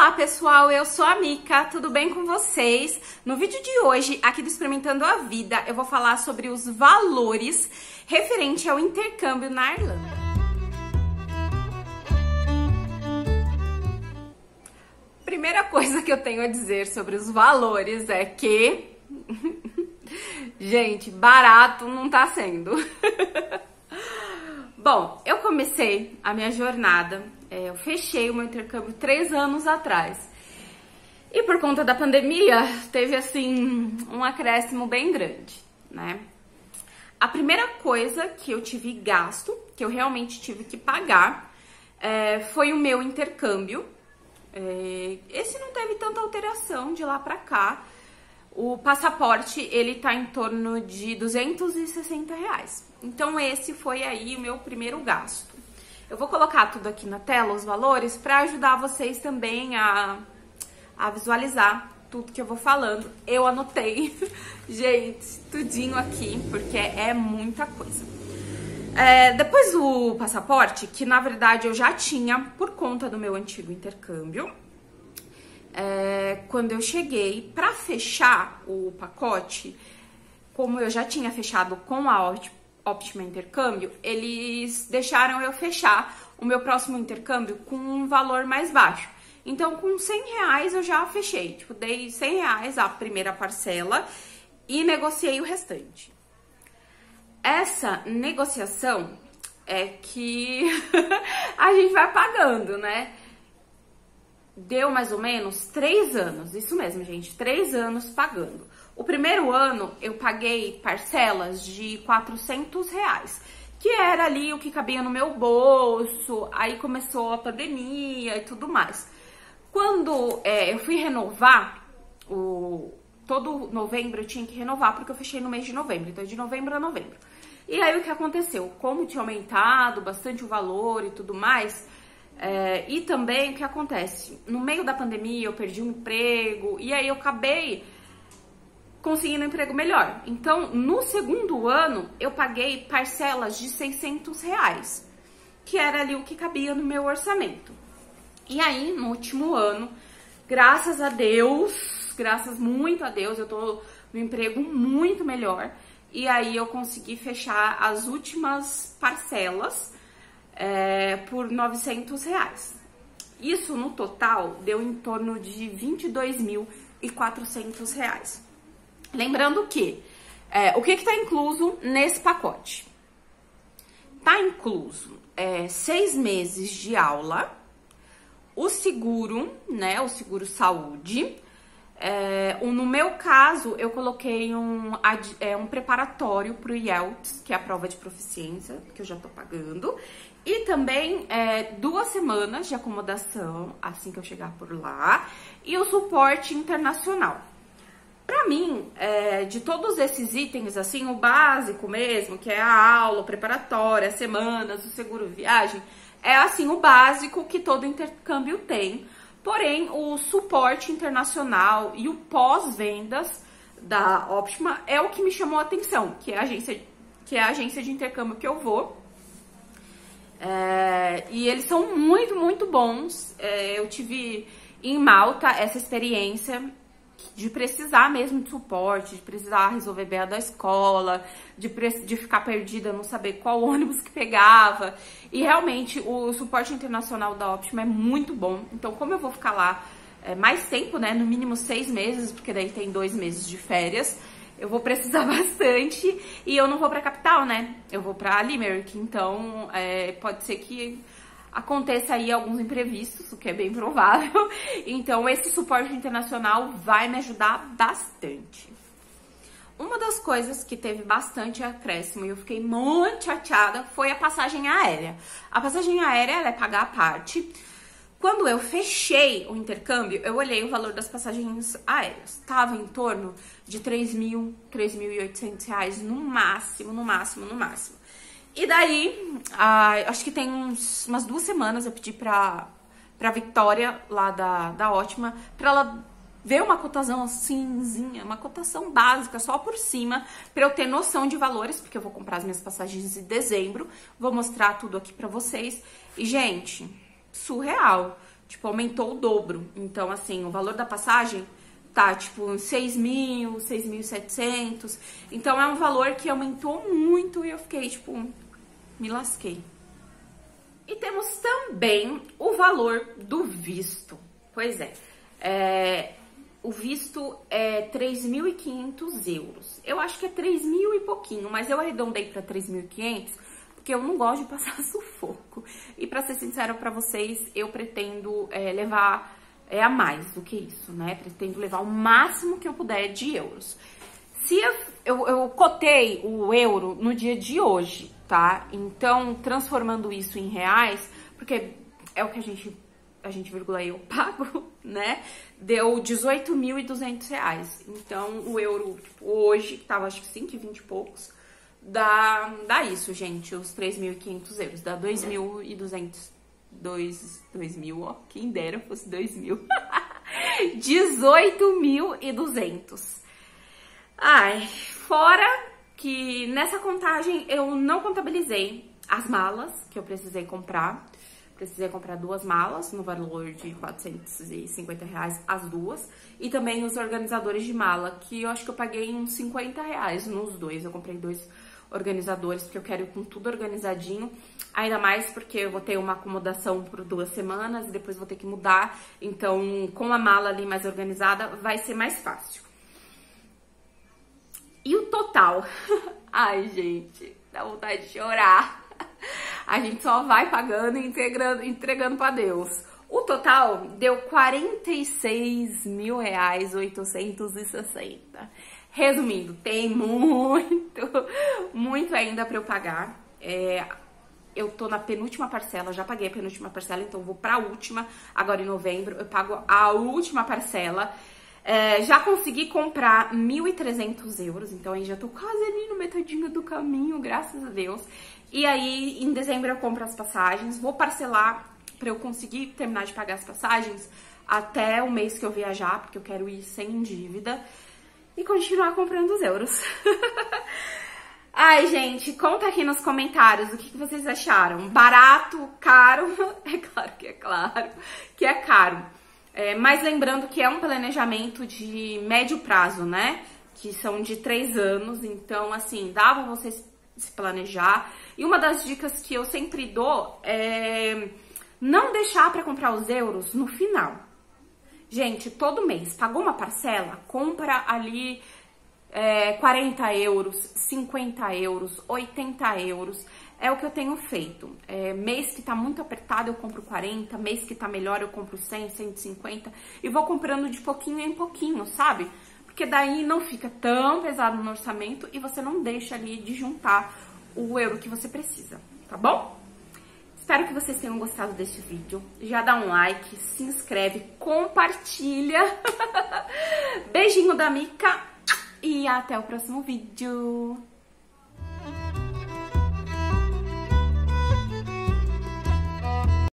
Olá pessoal, eu sou a Mica, tudo bem com vocês? No vídeo de hoje, aqui do Experimentando a Vida, eu vou falar sobre os valores referente ao intercâmbio na Irlanda. Primeira coisa que eu tenho a dizer sobre os valores é que, gente, barato não tá sendo. Bom, eu comecei a minha jornada, eu fechei o meu intercâmbio 3 anos atrás. E por conta da pandemia, teve assim um acréscimo bem grande, né? A primeira coisa que eu tive gasto, que eu realmente tive que pagar, foi o meu intercâmbio. Esse não teve tanta alteração de lá pra cá. O passaporte, ele tá em torno de R$260. Então esse foi aí o meu primeiro gasto. Eu vou colocar tudo aqui na tela, os valores, para ajudar vocês também a visualizar tudo que eu vou falando. Eu anotei, gente, tudinho aqui, porque é muita coisa. Depois do passaporte, que na verdade eu já tinha por conta do meu antigo intercâmbio, quando eu cheguei para fechar o pacote, como eu já tinha fechado com a Optima Intercâmbio, eles deixaram eu fechar o meu próximo intercâmbio com um valor mais baixo. Então, com R$100 eu já fechei. Tipo, dei R$100 a primeira parcela e negociei o restante. Essa negociação é que a gente vai pagando, né? Deu mais ou menos 3 anos, isso mesmo, gente, 3 anos pagando. O primeiro ano eu paguei parcelas de R$400, que era ali o que cabia no meu bolso. Aí começou a pandemia e tudo mais. Quando eu fui renovar, todo novembro eu tinha que renovar, porque eu fechei no mês de novembro, então de novembro a novembro. E aí o que aconteceu? Como tinha aumentado bastante o valor e tudo mais, e também o que acontece? No meio da pandemia eu perdi um emprego e aí eu acabei conseguindo um emprego melhor. Então, no segundo ano, eu paguei parcelas de R$600, que era ali o que cabia no meu orçamento. E aí, no último ano, graças a Deus, graças muito a Deus, eu tô no emprego muito melhor. E aí eu consegui fechar as últimas parcelas por R$900. Isso, no total, deu em torno de R$22.400. Lembrando que, o que está incluso nesse pacote? Está incluso 6 meses de aula, o seguro, né, o seguro saúde. No meu caso, eu coloquei um preparatório para o IELTS, que é a prova de proficiência, que eu já tô pagando. E também 2 semanas de acomodação, assim que eu chegar por lá. E o suporte internacional. Pra mim, de todos esses itens, assim, o básico mesmo, que é a aula, o preparatório, as semanas, o seguro viagem, é assim o básico que todo intercâmbio tem. Porém, o suporte internacional e o pós-vendas da Optima é o que me chamou a atenção, que é a agência de intercâmbio que eu vou. E eles são muito, muito bons. Eu tive em Malta essa experiência de precisar mesmo de suporte, de precisar resolver BA da escola, de ficar perdida, não saber qual ônibus que pegava. E realmente o suporte internacional da Optima é muito bom. Então, como eu vou ficar lá mais tempo, né, no mínimo 6 meses, porque daí tem 2 meses de férias, eu vou precisar bastante. E eu não vou pra capital, né, eu vou pra Limerick. Então, pode ser que aconteça aí alguns imprevistos, o que é bem provável. Então, esse suporte internacional vai me ajudar bastante. Uma das coisas que teve bastante acréscimo e eu fiquei muito chateada foi a passagem aérea. A passagem aérea, ela é paga à parte. Quando eu fechei o intercâmbio, eu olhei o valor das passagens aéreas. Tava em torno de R$3.000, R$3.800 no máximo, no máximo, no máximo. E daí, acho que tem umas 2 semanas eu pedi pra Victoria, lá da Optima, pra ela ver uma cotação assimzinha, uma cotação básica, só por cima, pra eu ter noção de valores, porque eu vou comprar as minhas passagens em dezembro, vou mostrar tudo aqui pra vocês. E, gente, surreal. tipo, aumentou o dobro. Então, assim, o valor da passagem tá, tipo, 6.000, 6.700. Então, é um valor que aumentou muito e eu fiquei, tipo, me lasquei. E temos também o valor do visto. Pois é, o visto é 3.500 euros. Eu acho que é 3.000 e pouquinho, mas eu arredondei para 3.500 porque eu não gosto de passar sufoco. E para ser sincera para vocês, eu pretendo levar a mais do que isso, né? Pretendo levar o máximo que eu puder de euros. Se eu cotei o euro no dia de hoje, tá? Então, transformando isso em reais, porque é o que a gente, vírgula, eu pago, né? Deu 18.200 reais. Então, o euro, tipo, hoje, que tava acho que 5,20 e poucos, dá isso, gente, os 3.500 euros, dá 2.200, 2.000, ó, quem dera fosse 2.000, 18.200. Ai, fora que nessa contagem eu não contabilizei as malas que eu precisei comprar. Precisei comprar 2 malas no valor de 450 reais as duas. E também os organizadores de mala, que eu acho que eu paguei uns 50 reais nos dois. Eu comprei 2 organizadores, porque eu quero ir com tudo organizadinho. Ainda mais porque eu vou ter uma acomodação por 2 semanas e depois vou ter que mudar. Então, com a mala ali mais organizada, vai ser mais fácil. E o total? Ai, gente, dá vontade de chorar. A gente só vai pagando e entregando pra Deus. O total deu R$46.860. Resumindo, tem muito ainda pra eu pagar. Eu tô na penúltima parcela, já paguei a penúltima parcela, então eu vou pra última. Agora em novembro eu pago a última parcela. Já consegui comprar 1.300 euros, então aí já tô quase ali no metadinho do caminho, graças a Deus. E aí, em dezembro eu compro as passagens, vou parcelar pra eu conseguir terminar de pagar as passagens até o mês que eu viajar, porque eu quero ir sem dívida e continuar comprando os euros. Ai, gente, conta aqui nos comentários o que vocês acharam. Barato, caro? É claro que é caro. Mas lembrando que é um planejamento de médio prazo, né? Que são de 3 anos, então, assim, dá pra vocês se planejar. E uma das dicas que eu sempre dou é não deixar pra comprar os euros no final. Gente, todo mês, pagou uma parcela, compra ali 40 euros, 50 euros, 80 euros. É o que eu tenho feito. Mês que tá muito apertado, eu compro 40. Mês que tá melhor, eu compro 100, 150. E vou comprando de pouquinho em pouquinho, sabe? Porque daí não fica tão pesado no orçamento e você não deixa ali de juntar o euro que você precisa, tá bom? Espero que vocês tenham gostado desse vídeo. Já dá um like, se inscreve, compartilha. Beijinho da Mica e até o próximo vídeo.